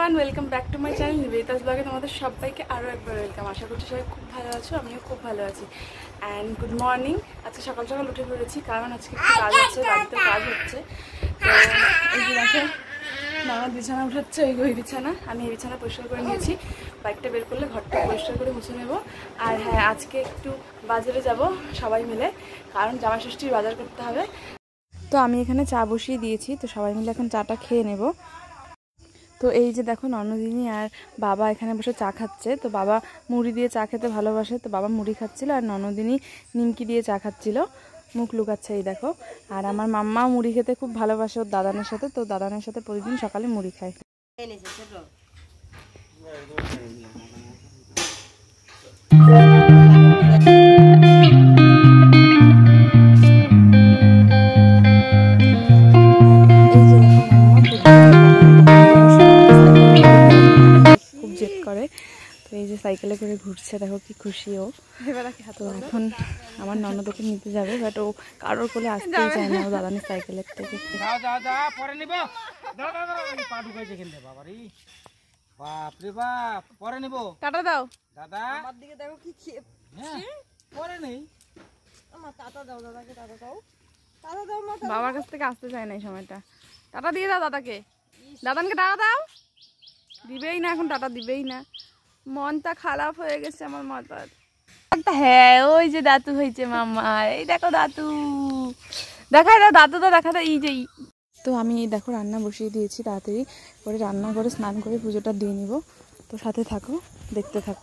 Everyone, welcome back to my channel Nivedita's ব্লগে তোমাদের সবাইকে আরও একবার ওয়েলকাম। আশা করছি সবাই খুব ভালো আছো, আমিও খুব ভালো আছি। And good morning. আজকে সকাল সকাল উঠে পড়েছি, কারণ আজকে একটু কাজ আছে, বাড়িতে কাজ হচ্ছে। তো এই যে দেখো মামা বিছানা উঠাচ্ছে, ওই বিছানা, আমি এই বিছানা পরিষ্কার করে নিয়েছি। বাইকটা বের করলে ঘরটা পরিষ্কার করে মুছে নেবো। আর হ্যাঁ, আজকে একটু বাজারে যাব সবাই মিলে, কারণ জামাই ষষ্ঠীর বাজার করতে হবে। তো আমি এখানে চা বসিয়ে দিয়েছি, তো সবাই মিলে এখন চাটা খেয়ে নেব। তো এই যে দেখো ননদিনী আর বাবা এখানে বসে চা খাচ্ছে। তো বাবা মুড়ি দিয়ে চা খেতে ভালোবাসে, তো বাবা মুড়ি খাচ্ছিল, আর ননদিনী নিমকি দিয়ে চা খাচ্ছিল, মুখ লুকাচ্ছে এই দেখো। আর আমার মাম্মা মুড়ি খেতে খুব ভালোবাসে ওর দাদানের সাথে, তো দাদানের সাথে প্রতিদিন সকালে মুড়ি খায়। তো এই যে সাইকেলে করে ঘুরছে, দেখো কি খুশি ও। তো এখন আমার ননদকে নিতে যাবে, বাট ও কারোর কোলে আসতেই চায় না, ও দাদানের সাইকেলের থেকে। টাটা দাও দাদা, আমার দিকে দেখো কি পরে নেই। টাটা দাও দাদাকে, টাটা দাও, টাটা দাও। বাবার কাছ থেকে আসতে চায় না এই সময়টা। টাটা দিয়ে দাও দাদাকে, দাদানকে টাটা দাও। দিবেই না এখন, টাটা দিবেই না। মনটা খারাপ হয়ে গেছে আমার মাথার। হ্যাঁ, ওই যে দাতু হয়েছে মামা, এই দেখো দাতু, দেখা দাও দাতু, তো দেখা দাও। এই যে তো আমি দেখো রান্না বসিয়ে দিয়েছি, তাড়াতাড়ি করে রান্না করে স্নান করে পুজোটা দিয়ে নিব। তো সাথে থাকো, দেখতে থাকো।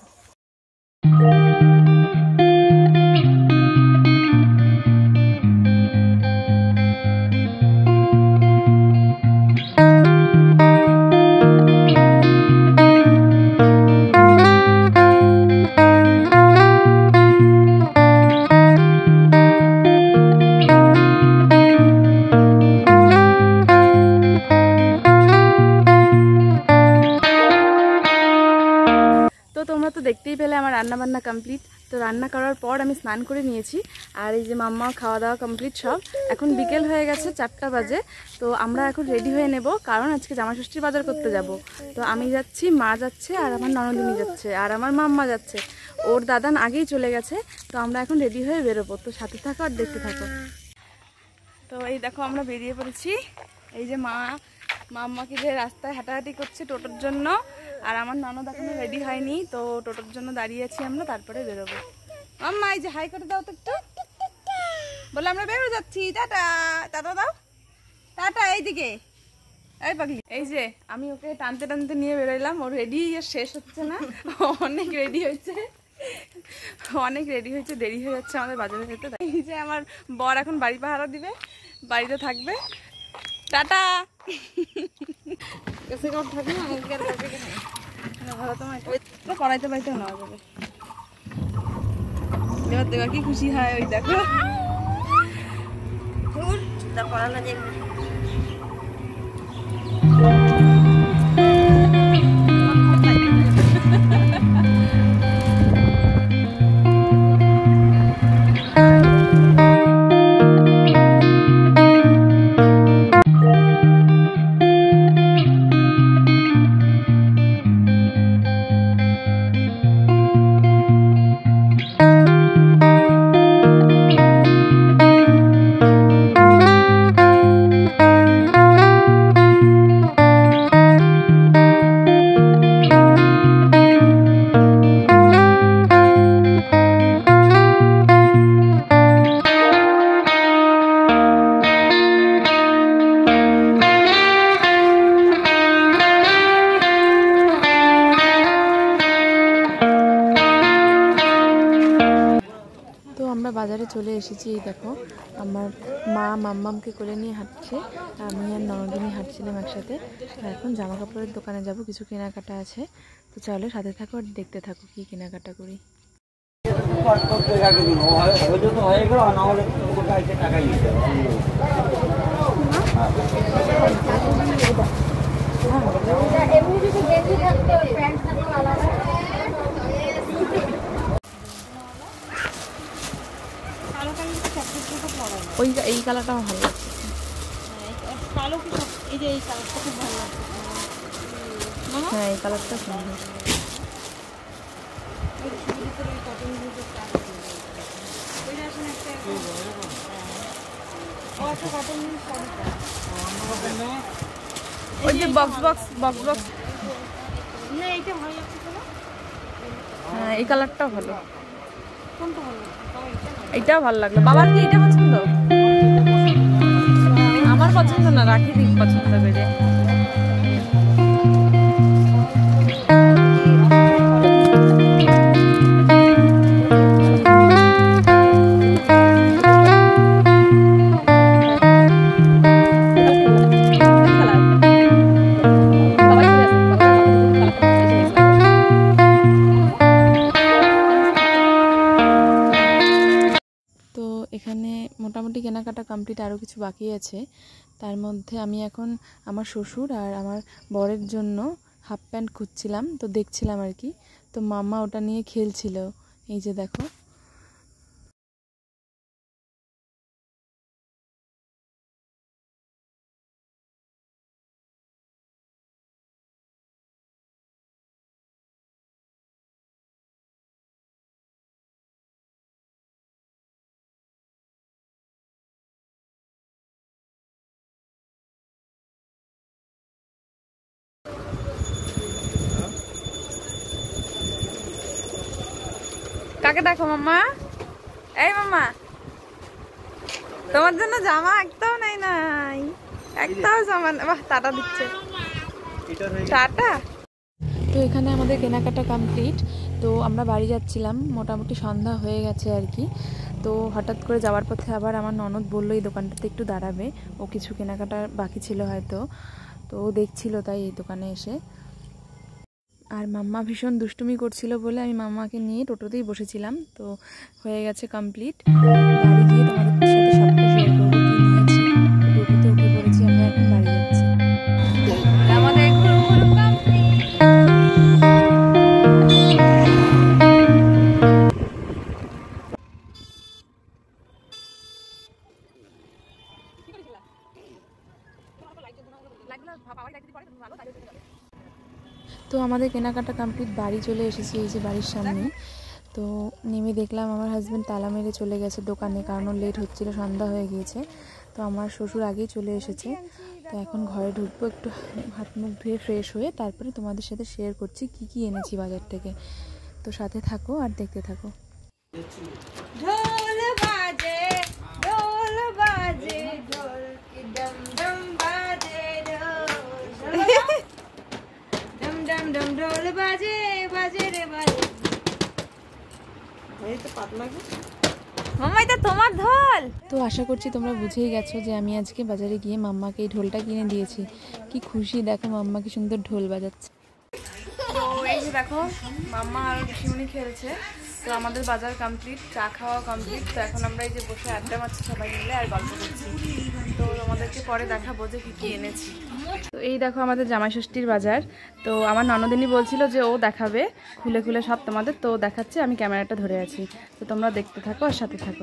তোমরা তো দেখতেই পেলে আমার রান্না বান্না কমপ্লিট। তো রান্না করার পর আমি স্নান করে নিয়েছি, আর এই যে মাম্মা খাওয়া দাওয়া কমপ্লিট সব। এখন বিকেল হয়ে গেছে, 4টা বাজে। তো আমরা এখন রেডি হয়ে নেব, কারণ আজকে জামাই ষষ্ঠীর বাজার করতে যাব। তো আমি যাচ্ছি, মা যাচ্ছে, আর আমার ননদিনী যাচ্ছে, আর আমার মাম্মা যাচ্ছে। ওর দাদান আগেই চলে গেছে। তো আমরা এখন রেডি হয়ে বেরোবো, তো সাথে থাকো আর দেখতে থাকো। তো এই দেখো আমরা বেরিয়ে পড়েছি। এই যে মাম্মাকে যে রাস্তায় হাঁটাহাঁটি করছে টোটোর জন্য, আর আমার ননদ এখনো রেডি হয়নি, তো টোটোর জন্য দাঁড়িয়ে আছি আমরা, তারপরে বেরোবো। মাম্মা এই যে হাই করে দাও তো একটু, বলে আমরা বেরো যাচ্ছি। টাটা, টাটা দাও, টাটা। এইদিকে এই পাগলি, এই যে আমি ওকে টানতে টানতে নিয়ে বেরোলাম, ও রেডি শেষ হচ্ছে না, অনেক রেডি হয়েছে, অনেক রেডি হয়েছে, দেরি হয়ে যাচ্ছে আমাদের বাজারে যেতে। এই যে আমার বর এখন বাড়ি পাহারা দিবে, বাড়িতে থাকবে। টাটা। কড়াইতে বাড়িতে নেওয়া যাবে, এবার দেওয়া কি খুশি হয়। ওই দেখো পড়ানো যে বাজারে চলে এসেছি। এই দেখো আমার মা মাম্মামকে কোলে নিয়ে হাঁটছে, আমি আর ননদিনী হাঁটছিলাম একসাথে। এখন জামা কাপড়ের দোকানে যাব, কিছু কেনাকাটা আছে। তো চলো সাথে থাকো আর দেখতে থাকো কি কেনাকাটা করি। ওই এই কালারটা আমার ভালো লাগছে, কালো কি এই যে এই কালারটা খুব ভালো লাগছে। হ্যাঁ এই কালারটা সুন্দর। ওই যে বক্স বক্স বক্স বক্স, হ্যাঁ এই কালারটাও ভালো। এইটাও ভালো লাগলো। বাবার কি এটা পছন্দ? আমার পছন্দ না, রাখি দিক পছন্দ করে। এখানে মোটামুটি কেনাকাটা কমপ্লিট, আরও কিছু বাকি আছে। তার মধ্যে আমি এখন আমার শ্বশুর আর আমার বরের জন্য হাফ প্যান্ট খুঁজছিলাম, তো দেখছিলাম আর কি। তো মাম্মা ওটা নিয়ে খেলছিল, এই যে দেখো। কাকে দেখো মাম্মা? এই মাম্মা, তোমার জন্য জামা একটাও নাই, নাই একটাও জামা। বাহ, টাটা দিচ্ছে, টাটা। তো এখানে আমাদের কেনাকাটা কমপ্লিট। তো আমরা বাড়ি যাচ্ছিলাম, মোটামুটি সন্ধ্যা হয়ে গেছে আর কি। তো হঠাৎ করে যাওয়ার পথে আবার আমার ননদ বললো এই দোকানটাতে একটু দাঁড়াবে, ও কিছু কেনাকাটা বাকি ছিল হয়তো, তো ও দেখছিল, তাই এই দোকানে এসে। আর মাম্মা ভীষণ দুষ্টুমি করছিল বলে আমি মাম্মাকে নিয়ে টোটোতেই বসেছিলাম। তো হয়ে গেছে কমপ্লিট। বাড়ি গিয়ে তোমাদের সাথে সবটা শেয়ার করবো কি নিয়েছি। টোটোতে উঠে পড়েছি, আমরা এখন বাড়ি যাচ্ছি। আমাদের তো আমাদের কেনাকাটা কমপ্লিট, বাড়ি চলে এসেছি, এই যে বাড়ির সামনে। তো নেমে দেখলাম আমার হাজব্যান্ড তালা মেরে চলে গেছে দোকানে, কারণ লেট হচ্ছিল, সন্ধ্যা হয়ে গিয়েছে। তো আমার শ্বশুর আগেই চলে এসেছে। তো এখন ঘরে ঢুকবো, একটু হাত মুখ ধুয়ে ফ্রেশ হয়ে তারপরে তোমাদের সাথে শেয়ার করছি কি কি এনেছি বাজার থেকে। তো সাথে থাকো আর দেখতে থাকো। ঢোল বাজে, ঢোল বাজে, ঢোল কি ডম ডম বাজে, ডম ডম ডম ঢোল বাজে, বাজে রে বাজে। এই তো পাতলা গো মাম্মা, এটা তোমার ঢোল। তো আশা করছি তোমরা বুঝেই গেছো যে আমি আজকে বাজারে গিয়ে মাম্মাকে এই ঢোলটা কিনে দিয়েছি। কি খুশি দেখো, মাম্মা কি সুন্দর ঢোল বাজাচ্ছে। তো এই যে দেখো মাম্মা আর শিমুনি খেলছে। তো আমাদের বাজার কমপ্লিট, চা খাওয়া কমপ্লিট। তো এখন আমরা এই যে বসে আড্ডা মারছি সবাই মিলে আর গল্প করছি। তো আমাদেরকে পরে দেখাবো যে কী কী এনেছি। তো এই দেখো আমাদের জামাই ষষ্ঠীর বাজার। তো আমার ননদিনী বলছিল যে ও দেখাবে খুলে খুলে সব তোমাদের, তো দেখাচ্ছে, আমি ক্যামেরাটা ধরে আছি। তো তোমরা দেখতে থাকো আর সাথে থাকো।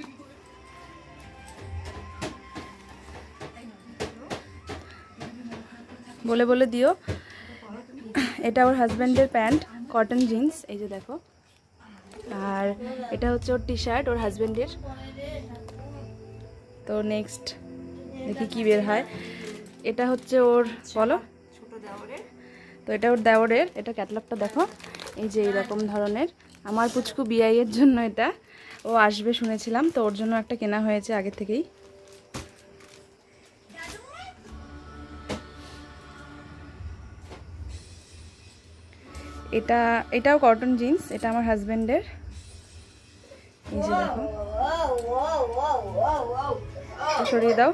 বলে বলে দিও। এটা ওর হাজব্যান্ডের প্যান্ট, কটন জিন্স, এই যে দেখো। আর এটা হচ্ছে ওর টি শার্ট, ওর হাজব্যান্ডের। তো নেক্সট দেখি কি বের হয়। এটা হচ্ছে ওর, বলো, তো এটা ওর দেওরের। এটা ক্যাটালগটা দেখো, এই যে এইরকম ধরনের। আমার পুচকু বিআইয়ের জন্য এটা, ও আসবে শুনেছিলাম, তো ওর জন্য একটা কেনা হয়েছে আগে থেকেই। এটাও কটন জিন্স, এটা আমার হাজব্যান্ডের। এই যে দেখো, সরিয়ে দাও।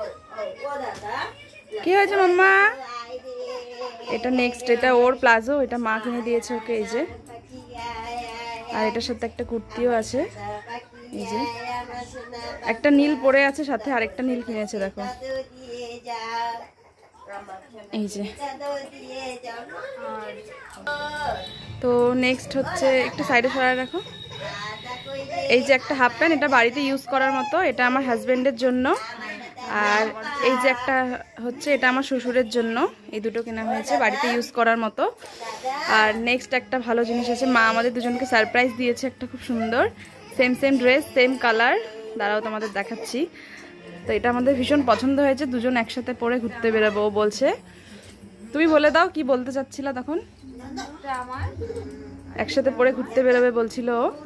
কি হয়েছে মাম্মা? এটা নেক্সট, এটা ওর প্লাজো, এটা মা কিনে দিয়েছে ওকে, এই যে। আর এটার সাথে একটা কুর্তিও আছে, এই যে। একটা নীল পরে আছে সাথে, আরেকটা নীল কিনেছে দেখো, এই যে। তো নেক্সট হচ্ছে, একটু সাইডে সরায় রাখো। এই যে একটা হাফ প্যান্ট, এটা বাড়িতে ইউজ করার মতো, এটা আমার হাজবেন্ডের জন্য। আর এই যে একটা হচ্ছে, এটা আমার শ্বশুরের জন্য, এই দুটো কেনা হয়েছে বাড়িতে ইউজ করার মতো। আর নেক্সট একটা ভালো জিনিস আছে, মা আমাদের দুজনকে সারপ্রাইজ দিয়েছে, একটা খুব সুন্দর same same dress, same colour, দাঁড়াও তোমাদের দেখাচ্ছি। তো এটা আমাদের ভীষণ পছন্দ হয়েছে, দুজন একসাথে পরে ঘুরতে বেরোবো বলছে। তুমি বলে দাও কি বলতে চাচ্ছিলা তখন? একসাথে পরে ঘুরতে বেরোবে বলছিল।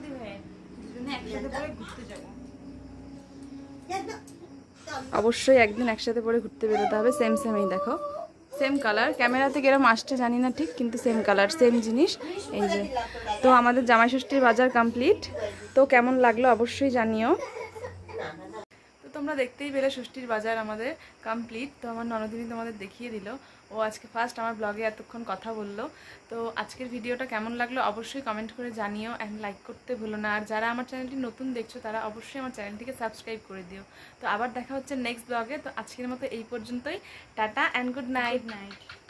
অবশ্যই একদিন একসাথে পরে ঘুরতে বেরোতে হবে, সেম সেম। এই দেখো সেম কালার, ক্যামেরাতে কিরম আসছে জানি না ঠিক, কিন্তু সেম কালার সেম জিনিস। এই যে, তো আমাদের জামাই ষষ্ঠীর বাজার কমপ্লিট। তো কেমন লাগলো অবশ্যই জানিও। তো তোমরা দেখতেই পেলে ষষ্ঠীর বাজার আমাদের কমপ্লিট। তো আমার ননদিনী তোমাদের দেখিয়ে দিল, ও আজকে ফার্স্ট আমার ব্লগে এতক্ষণ কথা বললো। তো আজকের ভিডিওটা কেমন লাগলো অবশ্যই কমেন্ট করে জানিও, অ্যান্ড লাইক করতে ভুলো না। আর যারা আমার চ্যানেলটি নতুন দেখছো তারা অবশ্যই আমার চ্যানেলটিকে সাবস্ক্রাইব করে দিও। তো আবার দেখা হচ্ছে নেক্সট ব্লগে। তো আজকের মতো এই পর্যন্তই, টাটা অ্যান্ড গুড নাইট।